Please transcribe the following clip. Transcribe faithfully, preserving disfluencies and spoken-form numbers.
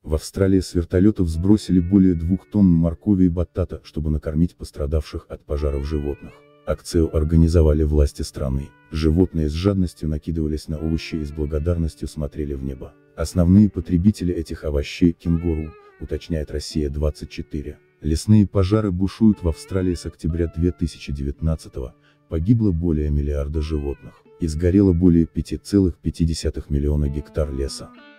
В Австралии с вертолетов сбросили более двух тонн моркови и батата, чтобы накормить пострадавших от пожаров животных. Акцию организовали власти страны. Животные с жадностью накидывались на овощи и с благодарностью смотрели в небо. Основные потребители этих овощей – кенгуру, уточняет Россия двадцать четыре. Лесные пожары бушуют в Австралии с октября две тысячи девятнадцатого, погибло более миллиарда животных, и сгорело более пяти целых пяти десятых миллиона гектар леса.